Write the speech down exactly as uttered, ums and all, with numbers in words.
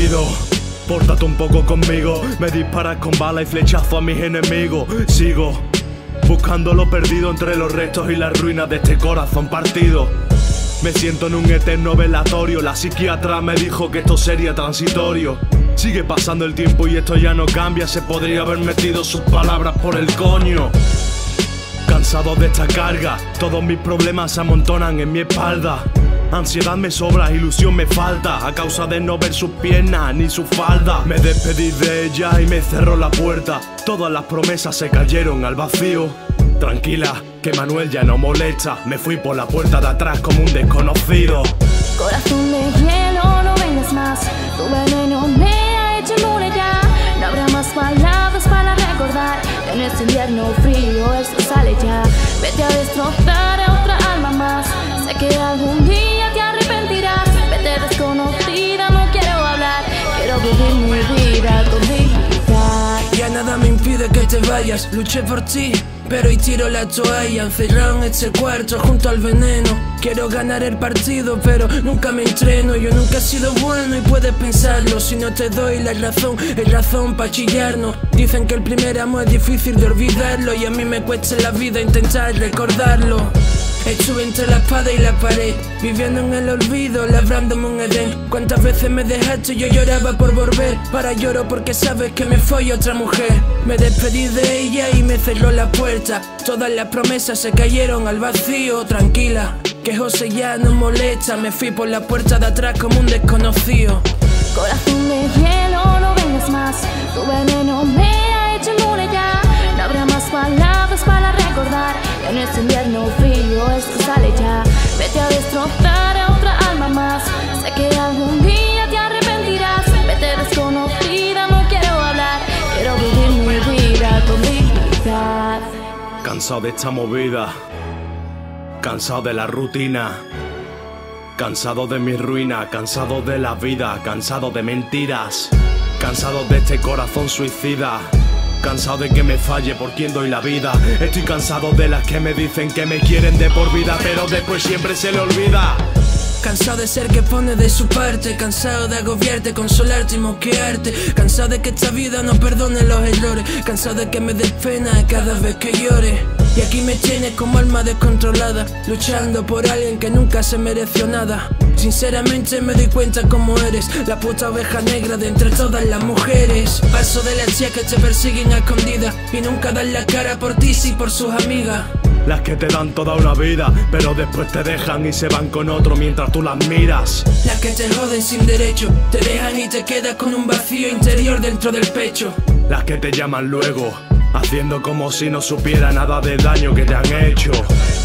pido, pórtate un poco conmigo. Me disparas con bala y flechazo a mis enemigos. Sigo buscando lo perdido entre los restos y las ruinas de este corazón partido. Me siento en un eterno velatorio. La psiquiatra me dijo que esto sería transitorio. Sigue pasando el tiempo y esto ya no cambia. Se podría haber metido sus palabras por el coño. Cansado de esta carga, todos mis problemas se amontonan en mi espalda. Ansiedad me sobra, ilusión me falta, a causa de no ver sus piernas ni su falda. Me despedí de ella y me cerró la puerta. Todas las promesas se cayeron al vacío. Tranquila, que Manuel ya no molesta. Me fui por la puerta de atrás como un desconocido. Corazón de hielo, no vengas más. Tu veneno me ha hecho inmune ya. No habrá más palabras para recordar. En este invierno frío esto sale ya. Vete a destrozar a otra alma más. Sé que algún día te arrepentirás. Vete desconocida, no quiero hablar. Quiero vivir mi vida con dignidad. Ya nada me impide que te vayas. Luché por ti, pero hoy tiro la toalla. Encerrado en este cuarto junto al veneno. Quiero ganar el partido, pero nunca me entreno. Yo nunca he sido bueno y puedes pensarlo. Si no te doy la razón, es razón pa' chillarnos. Dicen que el primer amor es difícil de olvidarlo, y a mí me cuesta en la vida intentar recordarlo. Estuve entre la espada y la pared, viviendo en el olvido, labrándome un edén. Cuántas veces me dejaste y yo lloraba por volver. Ahora lloro porque sabes que me fue otra mujer. Me despedí de ella y me cerró la puerta. Todas las promesas se cayeron al vacío. Tranquila, que José ya no molesta. Me fui por la puerta de atrás como un desconocido. Corazón de hielo, no vengas más. Tu veneno me ha hecho inmune ya. No habrá más palabras para recordar. En este invierno frío esto sale ya. Vete a destrozar a otra alma más. Sé que algún día te arrepentirás. Vete desconocida, no quiero hablar. Quiero vivir mi vida con dignidad. Cansado de esta movida, cansado de la rutina, cansado de mi ruina, cansado de la vida, cansado de mentiras, cansado de este corazón suicida. Cansado de que me falle por quien doy la vida. Estoy cansado de las que me dicen que me quieren de por vida, pero después siempre se le olvida. Cansado de ser que pone de su parte. Cansado de agobiarte, consolarte y moquearte. Cansado de que esta vida no perdone los errores. Cansado de que me des pena cada vez que llore. Y aquí me tienes como alma descontrolada, luchando por alguien que nunca se mereció nada. Sinceramente me doy cuenta cómo eres, la puta oveja negra de entre todas las mujeres. Paso de las chicas que te persiguen a escondidas y nunca dan la cara por ti, sí por sus amigas. Las que te dan toda una vida, pero después te dejan y se van con otro mientras tú las miras. Las que te joden sin derecho, te dejan y te quedas con un vacío interior dentro del pecho. Las que te llaman luego, haciendo como si no supiera nada del daño que te han hecho.